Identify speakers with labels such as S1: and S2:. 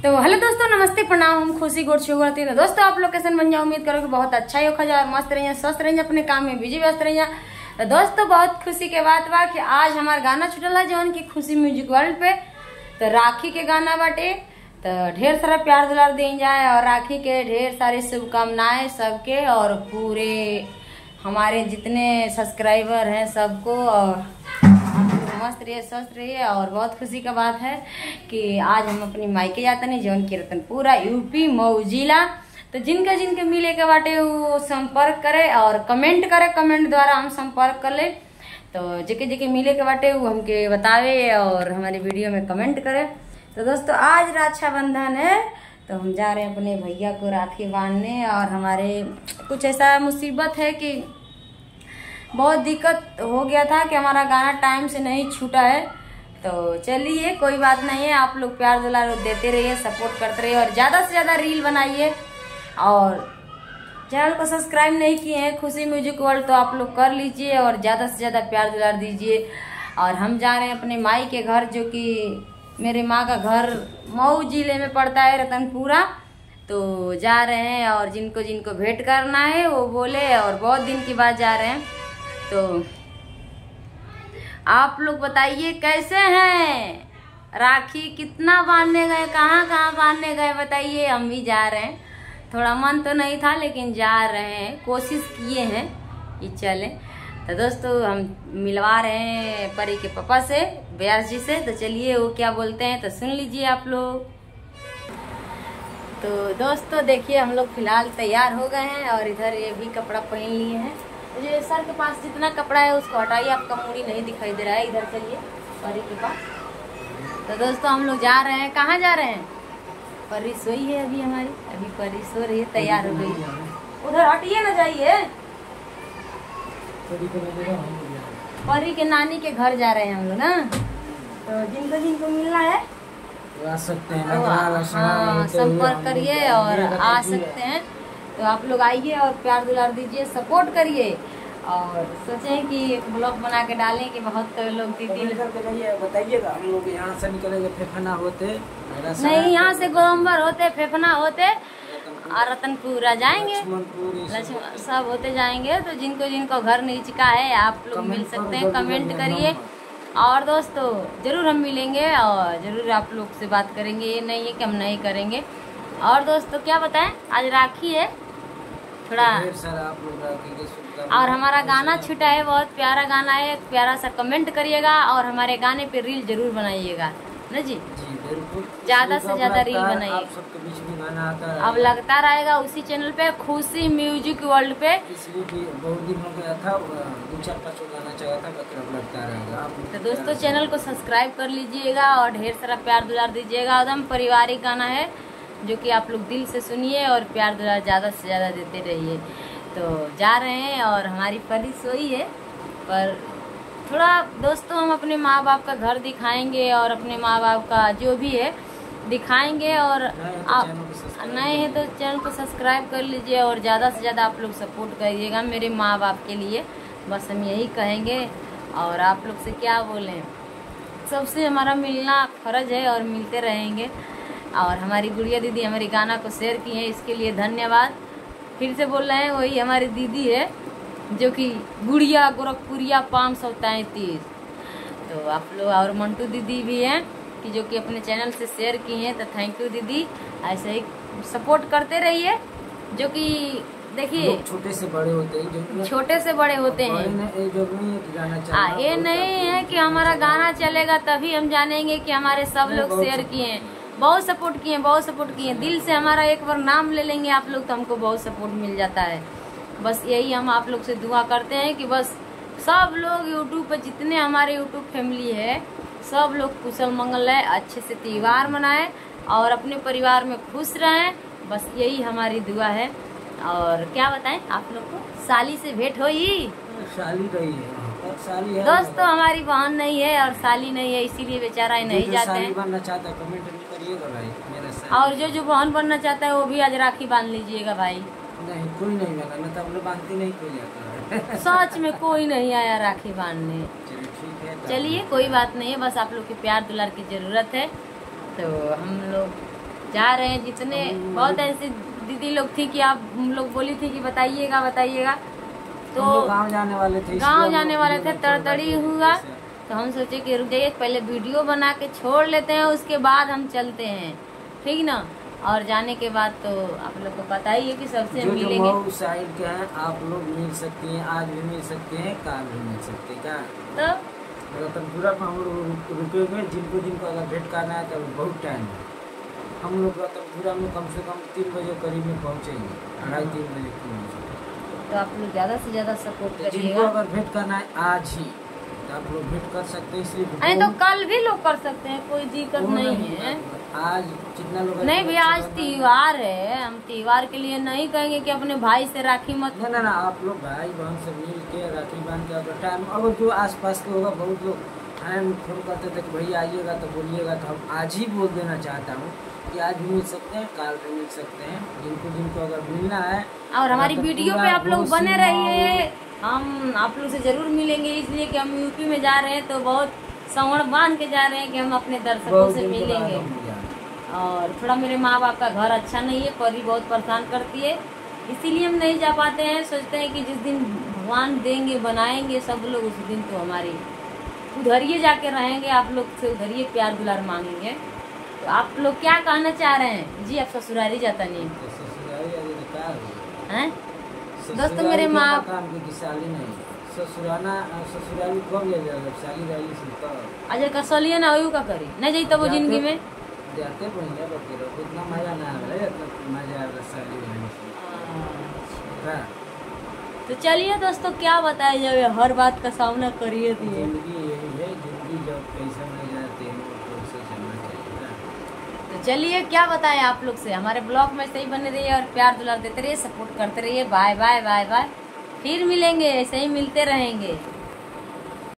S1: तो हेलो दोस्तों, नमस्ते, प्रणाम। हम खुशी गोट शुरुआती है दोस्तों। आप लोग कैसे बन जाओ, उम्मीद करो कि बहुत अच्छा ही होगा और मस्त रहिए, स्वस्थ रहिए, अपने काम में बिजी व्यस्त रहिए। तो दोस्तों बहुत खुशी के बात बा कि आज हमारा गाना छुटल है जौन की खुशी म्यूजिक वर्ल्ड पे। तो राखी के गाना बाटे, तो ढेर सारा प्यार दुलार दें जाए और राखी के ढेर सारी शुभकामनाएं सबके और पूरे हमारे जितने सब्सक्राइबर हैं सबको। और मस्त रहिए, स्वस्थ रहिए। और बहुत खुशी का बात है कि आज हम अपनी मायके जाते नहीं जौन की रतनपुरा यूपी मऊ जिला। तो जिनके जिनके मिले के बाटे वो संपर्क करे और कमेंट करे, कमेंट द्वारा हम संपर्क कर ले। तो जेके जेके मिले के बाटे वो हमके बतावे और हमारी वीडियो में कमेंट करे। तो दोस्तों आज रक्षाबंधन है, तो हम जा रहे हैं अपने भैया को राखी बांधने। और हमारे कुछ ऐसा मुसीबत है कि बहुत दिक्कत हो गया था कि हमारा गाना टाइम से नहीं छूटा है। तो चलिए कोई बात नहीं है, आप लोग प्यार दुलार देते रहिए, सपोर्ट करते रहिए और ज़्यादा से ज़्यादा रील बनाइए। और चैनल को सब्सक्राइब नहीं किए हैं खुशी म्यूजिक वर्ल्ड, तो आप लोग कर लीजिए और ज़्यादा से ज़्यादा प्यार दुलार दीजिए। और हम जा रहे हैं अपने माई के घर, जो कि मेरे माँ का घर मऊ जिले में पड़ता है, रतनपुरा। तो जा रहे हैं और जिनको जिनको भेंट करना है वो बोले, और बहुत दिन के बाद जा रहे हैं। तो आप लोग बताइए कैसे हैं, राखी कितना बांधने गए, कहाँ कहाँ बांधने गए बताइए। हम भी जा रहे हैं, थोड़ा मन तो नहीं था लेकिन जा रहे हैं, कोशिश किए हैं कि चले। तो दोस्तों हम मिलवा रहे हैं परी के पापा से, व्यास जी से। तो चलिए वो क्या बोलते हैं तो सुन लीजिए आप लोग। तो दोस्तों देखिए हम लोग फिलहाल तैयार हो गए हैं और इधर ये भी कपड़ा पहन लिए हैं। मुझे सर के पास जितना कपड़ा है उसको हटाइए, आपका मूड़ी नहीं दिखाई दे रहा है। इधर चलिए परी के पास। तो दोस्तों हम लोग जा रहे हैं, कहाँ जा रहे हैं? परी सोई है अभी हमारी, अभी परी सो रही है, तैयार हो गई। उधर हटिए ना जाइए। परी के नानी के घर जा रहे हैं हम लोग ना। तो जिनको जिनको मिलना है
S2: आ सकते हैं,
S1: हाँ संपर्क करिए और आ सकते हैं। तो आप लोग आइए और प्यार दुलार दीजिए, सपोर्ट करिए। और सोचें कि एक ब्लॉग बना के डालें कि बहुत लोग दीदी
S2: बताइएगा। हम लोग यहाँ से निकलेंगे फेफना होते
S1: नहीं, यहाँ से गोलम्बर होते, फेफना होते और रतनपुरा जाएंगे, लक्ष्मण सब होते जाएंगे। तो जिनको जिनको घर नीचे का है आप लोग मिल सकते हैं, कमेंट करिए। और दोस्तों जरूर हम मिलेंगे और जरूर आप लोग से बात करेंगे, ये नहीं है कि हम नहीं करेंगे। और दोस्तों क्या बताएं, आज राखी है थोड़ा, और हमारा गाना छूटा है, बहुत प्यारा गाना है, प्यारा सा कमेंट करिएगा और हमारे गाने पे रील जरूर बनाइएगा ना जी। ज्यादा से ज्यादा रील बनाइए। अब लगता रहेगा उसी चैनल पे, खुशी म्यूजिक वर्ल्ड पे।
S2: बहुत दिन हो गया था, 2-4-5 गाना चला था, अब लगता रहेगा।
S1: तो दोस्तों चैनल को सब्सक्राइब कर लीजिएगा और ढेर सारा प्यार दुलार दीजिएगा। एकदम पारिवारिक गाना है जो कि आप लोग दिल से सुनिए और प्यार दुलार ज़्यादा से ज़्यादा देते रहिए। तो जा रहे हैं और हमारी परी सोई है, पर थोड़ा दोस्तों हम अपने माँ बाप का घर दिखाएंगे और अपने माँ बाप का जो भी है दिखाएंगे। और आप नए हैं तो चैनल को सब्सक्राइब कर लीजिए और ज़्यादा से ज़्यादा आप लोग सपोर्ट करिएगा मेरे माँ बाप के लिए, बस हम यही कहेंगे। और आप लोग से क्या बोलें, सबसे हमारा मिलना फ़र्ज है और मिलते रहेंगे। और हमारी गुड़िया दीदी हमारी गाना को शेयर की है, इसके लिए धन्यवाद। फिर से बोल रहे हैं, वही हमारी दीदी है जो कि गुड़िया गोरखपुरिया 533। तो आप लोग और मंटू दीदी भी हैं कि जो कि अपने चैनल से शेयर की हैं। तो थैंक यू दीदी, ऐसे ही सपोर्ट करते रहिए। जो कि देखिए
S2: छोटे से बड़े होते हैं,
S1: छोटे से बड़े होते हैं। ये नहीं है कि हमारा गाना चलेगा तभी हम जानेंगे कि हमारे सब लोग शेयर किए हैं, बहुत सपोर्ट किए, बहुत सपोर्ट किए। दिल से हमारा एक बार नाम ले लेंगे आप लोग तो हमको बहुत सपोर्ट मिल जाता है। बस यही हम आप लोग से दुआ करते हैं कि बस सब लोग यूट्यूब पर जितने हमारे यूट्यूब फैमिली है सब लोग कुशल मंगल रहे, अच्छे से त्योहार मनाएं और अपने परिवार में खुश रहें। बस यही हमारी दुआ है। और क्या बताएं आप लोग को, साली से भेंट हुई?
S2: साली रही है, साली है
S1: दोस्तों हमारी बहन नहीं है और साली नहीं है, इसीलिए बेचारा ही नहीं जाते हैं।
S2: बनना चाहता है कमेंट करिएगा भाई मेरा।
S1: और जो बहन बनना चाहता है वो भी आज राखी बांध लीजिएगा भाई।
S2: नहीं कोई नहीं बना, मैं तो हम लोग बांधती नहीं, कोई आता
S1: सच में कोई नहीं आया राखी बांधने। चलिए कोई बात नहीं है, बस आप लोग के प्यार दुलार की जरूरत है। तो हम लोग जा रहे हैं। जितने बहुत ऐसी दीदी लोग थी कि आप लोग बोली थी कि बताइएगा बताइएगा, तो
S2: गाँव जाने वाले थे,
S1: तड़तड़ी हुआ, तो हम सोचे कि रुक जाइए पहले वीडियो बना के छोड़ लेते हैं, उसके बाद हम चलते हैं, ठीक ना। और जाने के बाद तो आप लोग को पता ही है कि सबसे मिलेंगे।
S2: जो साइड के हैं आप लोग मिल सकती हैं, आज भी मिल सकते हैं, काल भी मिल सकते हैं। क्या
S1: तो
S2: रतनपुरा में हम लोग रुकेंगे, जिनको अगर भेंट करना है तो बहुत टाइम है। हम लोग रतनपुरा में कम से कम 3 बजे करीब में पहुँचेंगे, 2:30-3 बजे पहुँचेंगे।
S1: तो आप लोग ज़्यादा से ज़्यादा सपोर्ट
S2: जिनको
S1: करिएगा।
S2: अगर भेंट करना है आज ही तो आप लोग भेंट कर सकते हैं, इसलिए
S1: अरे तो कल भी लोग कर सकते हैं, कोई दिक्कत नहीं है।
S2: आज जितना लोग
S1: नहीं भैया, आज त्योहार है, हम त्योहार के लिए नहीं कहेंगे कि अपने भाई से राखी मत।
S2: ना आप लोग भाई बहन से मिल के राखी बांध के अगर टाइम, अगर जो आसपास के होगा, बहुत लोग टाइम फोन करते थे कि भैया आइएगा तो बोलिएगा, तो हम आज ही बोल देना चाहता हूँ कि आज भी मिल सकते हैं, काल भी मिल सकते हैं, जिनको अगर मिलना है।
S1: और हमारी वीडियो पे आप लोग बने रहिए, हम आप लोग से जरूर मिलेंगे, इसलिए कि हम यूपी में जा रहे हैं तो बहुत श्रवण बांध के जा रहे हैं कि हम अपने दर्शकों से मिलेंगे। और थोड़ा मेरे माँ बाप का घर अच्छा नहीं है, परी बहुत परेशान करती है, इसीलिए हम नहीं जा पाते हैं। सोचते हैं कि जिस दिन भगवान देंगे बनाएंगे सब लोग, उस दिन तो हमारी उधरिए जाके रहेंगे, आप लोग से उधरिए प्यार दुलार मांगेंगे। तो आप लोग क्या कहना चाह रहे हैं जी? आप ससुरारी जाता नहीं है दोस्तों? मेरे माँ
S2: ससुराली कब ले जाएगा, साली रही सुनता
S1: अजय कसलिए ना का करी नहीं जाई तब वो जिंदगी में
S2: जाते बढ़िया करते रहो, इतना मजा ना आ रहा है, इतना मजा आ रहा साली रहने से।
S1: तो चलिए दोस्तों, क्या बताया जाए, हर बात का सामना करिए।
S2: जिंदगी यही है, जिंदगी जब पैसा नहीं जाते हैं तो उसे चलना चाहिए।
S1: तो चलिए क्या बताएं आप लोग से, हमारे ब्लॉग में सही बने रहिए और प्यार दुलार देते रहिए, सपोर्ट करते रहिए। बाय बाय बाय बाय, फिर मिलेंगे, ऐसे ही मिलते रहेंगे।